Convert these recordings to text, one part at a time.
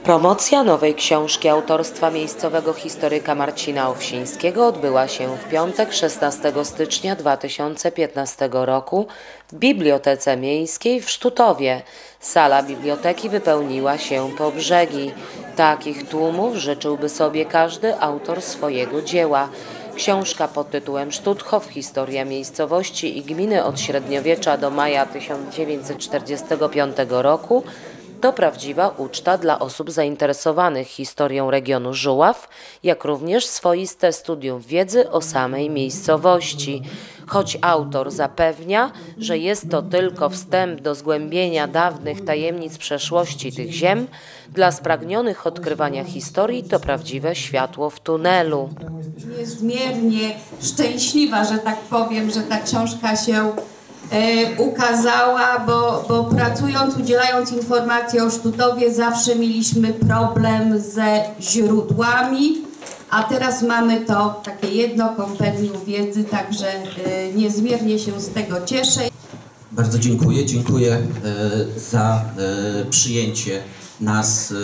Promocja nowej książki autorstwa miejscowego historyka Marcina Owsińskiego odbyła się w piątek 16 stycznia 2015 roku w Bibliotece Miejskiej w Sztutowie. Sala biblioteki wypełniła się po brzegi. Takich tłumów życzyłby sobie każdy autor swojego dzieła. Książka pod tytułem Sztuthof – historia miejscowości i gminy od średniowiecza do maja 1945 roku to prawdziwa uczta dla osób zainteresowanych historią regionu Żuław, jak również swoiste studium wiedzy o samej miejscowości. Choć autor zapewnia, że jest to tylko wstęp do zgłębienia dawnych tajemnic przeszłości tych ziem, dla spragnionych odkrywania historii to prawdziwe światło w tunelu. Niezmiernie szczęśliwa, że tak powiem, że ta książka się ukazała, bo pracując, udzielając informacji o Sztutowie zawsze mieliśmy problem ze źródłami, a teraz mamy to takie jedno kompendium wiedzy, także niezmiernie się z tego cieszę. Bardzo dziękuję. Dziękuję za przyjęcie nas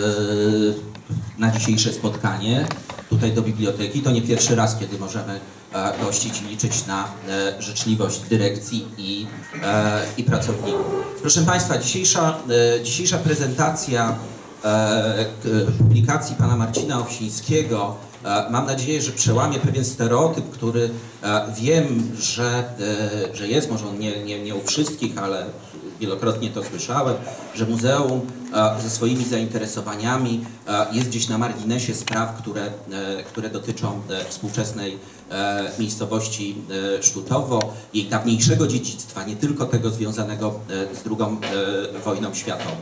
na dzisiejsze spotkanie tutaj do biblioteki. To nie pierwszy raz, kiedy możemy gościć i liczyć na życzliwość dyrekcji i pracowników. Proszę Państwa, dzisiejsza prezentacja publikacji pana Marcina Owsińskiego, mam nadzieję, że przełamie pewien stereotyp, który wiem, że jest, może on nie u wszystkich, ale wielokrotnie to słyszałem, że muzeum ze swoimi zainteresowaniami jest gdzieś na marginesie spraw, które dotyczą współczesnej miejscowości Sztutowo, jej dawniejszego dziedzictwa, nie tylko tego związanego z II wojną światową.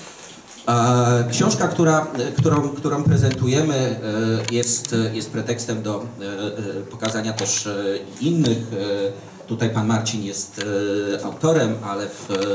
Książka, którą prezentujemy, jest pretekstem do pokazania też innych. Tutaj pan Marcin jest autorem, ale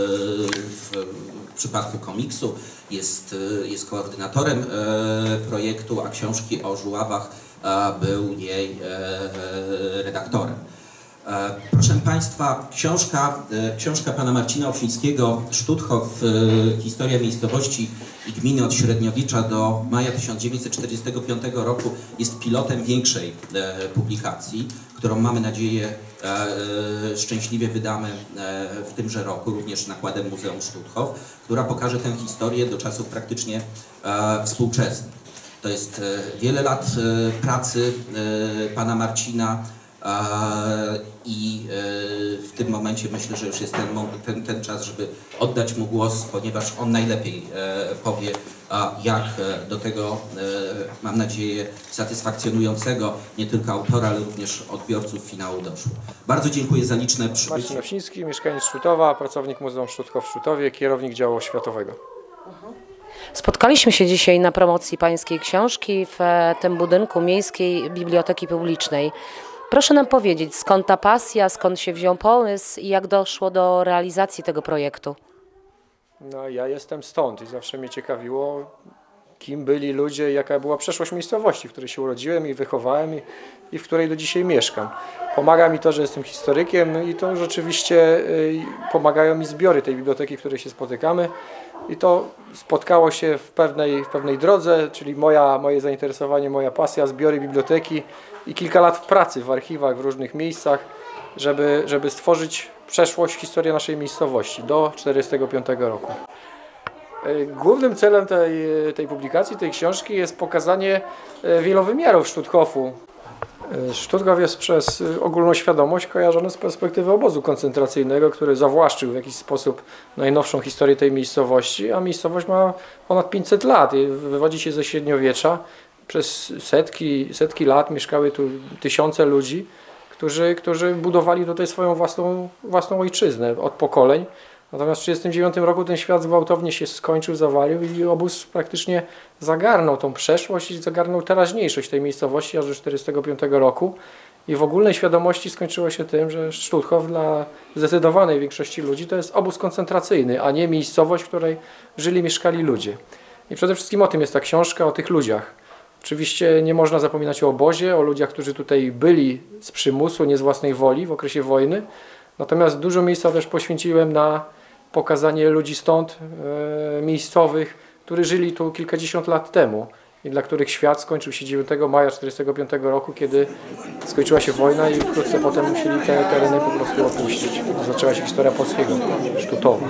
w przypadku komiksu jest koordynatorem projektu, a książki o Żuławach był jej redaktorem. Proszę Państwa, książka pana Marcina Owsińskiego, Sztuthof – historia miejscowości i gminy od średniowiecza do maja 1945 roku jest pilotem większej publikacji, którą mamy nadzieję szczęśliwie wydamy w tymże roku, również nakładem Muzeum Sztuthof, która pokaże tę historię do czasów praktycznie współczesnych. To jest wiele lat pracy pana Marcina, i w tym momencie myślę, że już jest ten czas, żeby oddać mu głos, ponieważ on najlepiej powie, jak do tego, mam nadzieję, satysfakcjonującego nie tylko autora, ale również odbiorców finału doszło. Bardzo dziękuję za liczne przybycie. Marcin Owsiński, mieszkaniec Sztutowa, pracownik Muzeum Sztuthof w Sztutowie, kierownik działu oświatowego. Spotkaliśmy się dzisiaj na promocji pańskiej książki w tym budynku Miejskiej Biblioteki Publicznej. Proszę nam powiedzieć, skąd ta pasja, skąd się wziął pomysł i jak doszło do realizacji tego projektu? No, ja jestem stąd i zawsze mnie ciekawiło, kim byli ludzie, jaka była przeszłość miejscowości, w której się urodziłem i wychowałem i w której do dzisiaj mieszkam. Pomaga mi to, że jestem historykiem i to rzeczywiście pomagają mi zbiory tej biblioteki, w której się spotykamy. I to spotkało się w pewnej drodze, czyli moje zainteresowanie, moja pasja, zbiory biblioteki i kilka lat pracy w archiwach, w różnych miejscach, żeby stworzyć przeszłość, historię naszej miejscowości do 1945 roku. Głównym celem tej publikacji, tej książki jest pokazanie wielowymiarów Sztuthofu. Sztuthof jest przez ogólną świadomość kojarzony z perspektywy obozu koncentracyjnego, który zawłaszczył w jakiś sposób najnowszą historię tej miejscowości, a miejscowość ma ponad 500 lat i wywodzi się ze średniowiecza. Przez setki lat mieszkały tu tysiące ludzi, którzy budowali tutaj swoją własną ojczyznę od pokoleń. Natomiast w 1939 roku ten świat gwałtownie się skończył, zawalił i obóz praktycznie zagarnął tą przeszłość i zagarnął teraźniejszość tej miejscowości aż do 1945 roku. I w ogólnej świadomości skończyło się tym, że Sztuthof dla zdecydowanej większości ludzi to jest obóz koncentracyjny, a nie miejscowość, w której żyli, mieszkali ludzie. I przede wszystkim o tym jest ta książka, o tych ludziach. Oczywiście nie można zapominać o obozie, o ludziach, którzy tutaj byli z przymusu, nie z własnej woli w okresie wojny. Natomiast dużo miejsca też poświęciłem na pokazanie ludzi stąd, miejscowych, którzy żyli tu kilkadziesiąt lat temu i dla których świat skończył się 9 maja 1945 roku, kiedy skończyła się wojna i wkrótce potem musieli te tereny po prostu opuścić. Zaczęła się historia polskiego Sztutowa.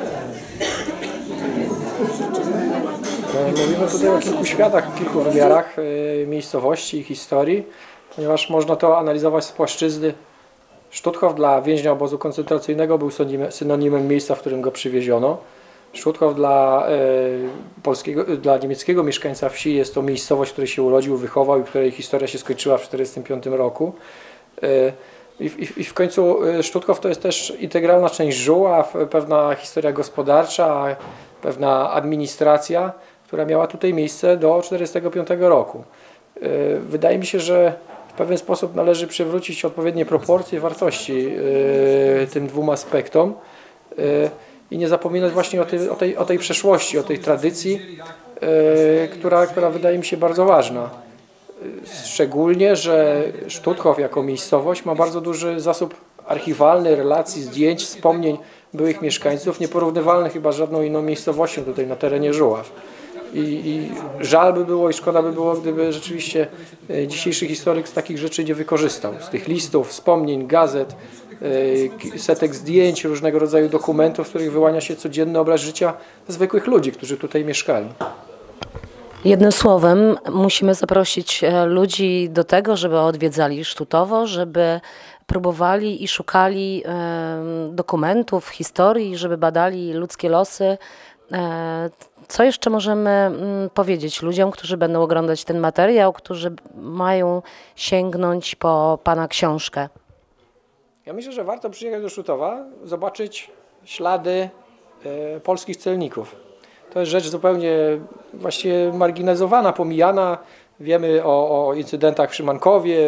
Mówimy tutaj o kilku światach, kilku wymiarach miejscowości i historii, ponieważ można to analizować z płaszczyzny. Stutthof dla więźnia obozu koncentracyjnego był synonimem miejsca, w którym go przywieziono. Stutthof dla niemieckiego mieszkańca wsi jest to miejscowość, w której się urodził, wychował i której historia się skończyła w 1945 roku. I w końcu Stutthof to jest też integralna część Żuław, pewna historia gospodarcza, pewna administracja, która miała tutaj miejsce do 1945 roku. Wydaje mi się, że w pewien sposób należy przywrócić odpowiednie proporcje wartości tym dwóm aspektom i nie zapominać właśnie o tej przeszłości, o tej tradycji, która wydaje mi się bardzo ważna. Szczególnie, że Stutthof jako miejscowość ma bardzo duży zasób archiwalny, relacji, zdjęć, wspomnień byłych mieszkańców, nieporównywalnych chyba z żadną inną miejscowością tutaj na terenie Żuław. I żal by było i szkoda by było, gdyby rzeczywiście dzisiejszy historyk z takich rzeczy nie wykorzystał. Z tych listów, wspomnień, gazet, setek zdjęć, różnego rodzaju dokumentów, z których wyłania się codzienny obraz życia zwykłych ludzi, którzy tutaj mieszkali. Jednym słowem, musimy zaprosić ludzi do tego, żeby odwiedzali Sztutowo, żeby próbowali i szukali dokumentów, historii, żeby badali ludzkie losy. Co jeszcze możemy powiedzieć ludziom, którzy będą oglądać ten materiał, którzy mają sięgnąć po Pana książkę? Ja myślę, że warto przyjechać do Sztutowa, zobaczyć ślady polskich celników. To jest rzecz zupełnie właściwie marginezowana, pomijana. Wiemy o incydentach w Szymankowie,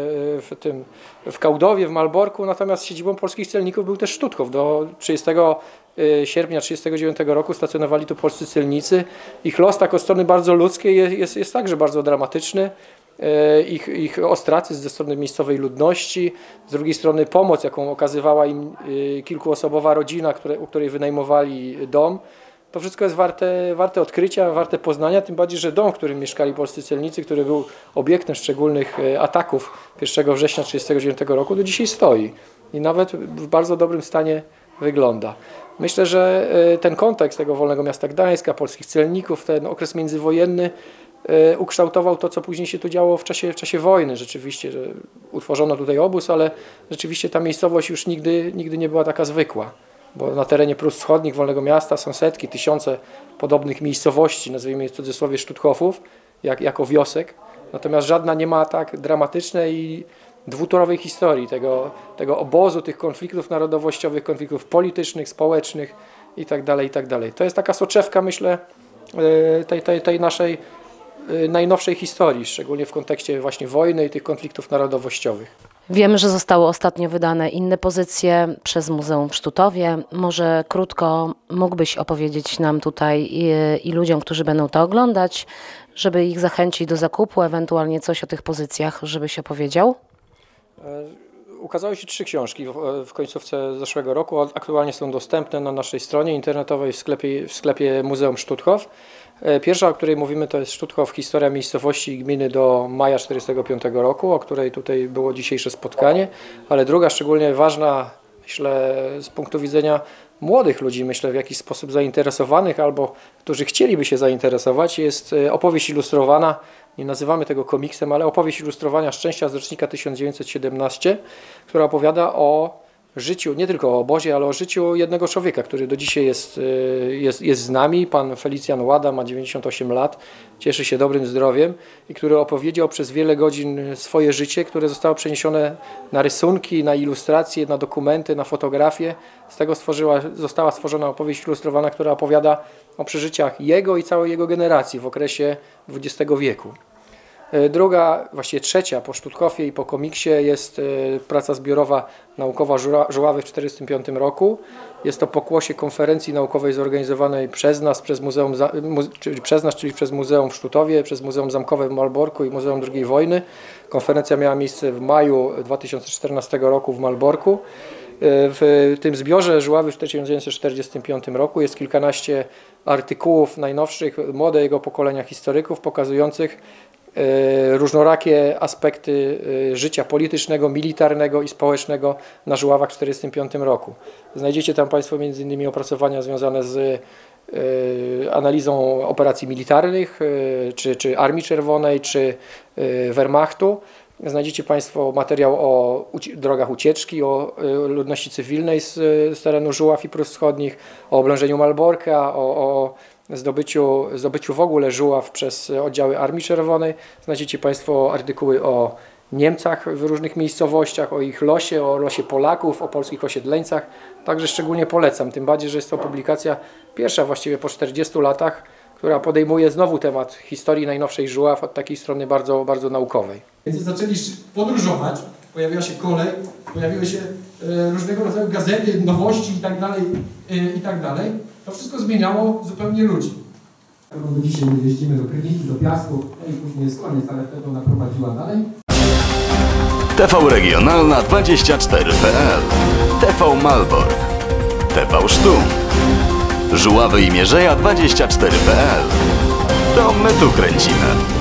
w Kałdowie, w Malborku, natomiast siedzibą polskich celników był też Stutthof. Do 30 sierpnia 1939 roku stacjonowali tu polscy celnicy. Ich los tak od strony bardzo ludzkiej jest także bardzo dramatyczny. Ich ostracyzm ze strony miejscowej ludności, z drugiej strony pomoc, jaką okazywała im kilkuosobowa rodzina, u której wynajmowali dom. To wszystko jest warte odkrycia, warte poznania, tym bardziej, że dom, w którym mieszkali polscy celnicy, który był obiektem szczególnych ataków 1 września 1939 roku, do dzisiaj stoi i nawet w bardzo dobrym stanie wygląda. Myślę, że ten kontekst tego Wolnego Miasta Gdańska, polskich celników, ten okres międzywojenny ukształtował to, co później się tu działo w czasie wojny. Rzeczywiście, że utworzono tutaj obóz, ale rzeczywiście ta miejscowość już nigdy nie była taka zwykła. Bo na terenie Prus Wschodnich, Wolnego Miasta są setki, tysiące podobnych miejscowości, nazwijmy je w cudzysłowie Sztuthofów, jako wiosek. Natomiast żadna nie ma tak dramatycznej i dwutorowej historii tego obozu, tych konfliktów narodowościowych, konfliktów politycznych, społecznych itd., itd. To jest taka soczewka, myślę, tej naszej najnowszej historii, szczególnie w kontekście właśnie wojny i tych konfliktów narodowościowych. Wiemy, że zostały ostatnio wydane inne pozycje przez Muzeum w Sztutowie. Może krótko mógłbyś opowiedzieć nam tutaj i ludziom, którzy będą to oglądać, żeby ich zachęcić do zakupu, ewentualnie coś o tych pozycjach, żebyś opowiedział? Ukazały się 3 książki w końcówce zeszłego roku. Aktualnie są dostępne na naszej stronie internetowej w sklepie Muzeum Stutthof. Pierwsza, o której mówimy, to jest Stutthof, historia miejscowości i gminy do maja 1945 roku, o której tutaj było dzisiejsze spotkanie, ale druga, szczególnie ważna, myślę, z punktu widzenia młodych ludzi, myślę, w jakiś sposób zainteresowanych albo którzy chcieliby się zainteresować, jest opowieść ilustrowana, nie nazywamy tego komiksem, ale opowieść ilustrowania Szczęścia z rocznika 1917, która opowiada o życiu, nie tylko o obozie, ale o życiu jednego człowieka, który do dzisiaj jest z nami. Pan Felicjan Łada ma 98 lat, cieszy się dobrym zdrowiem i który opowiedział przez wiele godzin swoje życie, które zostało przeniesione na rysunki, na ilustracje, na dokumenty, na fotografie. Z tego została stworzona opowieść ilustrowana, która opowiada o przeżyciach jego i całej jego generacji w okresie XX wieku. Druga, właściwie trzecia po Sztuthofie i po komiksie jest praca zbiorowa naukowa Żuławy w 1945 roku. Jest to pokłosie konferencji naukowej zorganizowanej przez nas, czyli przez Muzeum w Sztutowie, przez Muzeum Zamkowe w Malborku i Muzeum II Wojny. Konferencja miała miejsce w maju 2014 roku w Malborku. W tym zbiorze Żuławy w 1945 roku jest kilkanaście artykułów najnowszych młodego pokolenia historyków pokazujących różnorakie aspekty życia politycznego, militarnego i społecznego na Żuławach w 1945 roku. Znajdziecie tam Państwo m.in. opracowania związane z analizą operacji militarnych, czy Armii Czerwonej, czy Wehrmachtu. Znajdziecie Państwo materiał o drogach ucieczki, o ludności cywilnej z terenu Żuław i Prus Wschodnich, o oblężeniu Malborka, o zdobyciu w ogóle Żuław przez oddziały Armii Czerwonej. Znajdziecie Państwo artykuły o Niemcach w różnych miejscowościach, o ich losie, o losie Polaków, o polskich osiedleńcach. Także szczególnie polecam, tym bardziej, że jest to publikacja pierwsza właściwie po 40 latach, która podejmuje znowu temat historii najnowszej Żuław od takiej strony bardzo, bardzo naukowej. Więc zaczęli podróżować, pojawiła się kolej, pojawiły się różnego rodzaju gazety, nowości itd. To wszystko zmieniało zupełnie ludzi. Do dzisiaj jeździmy do Krynicy, do Piasków, no i później jest koniec, ale wtedy ona prowadziła dalej. TV Regionalna 24.pl, TV Malbork, TV Sztum, Żuławy i Mierzeja 24.pl. To my tu kręcimy.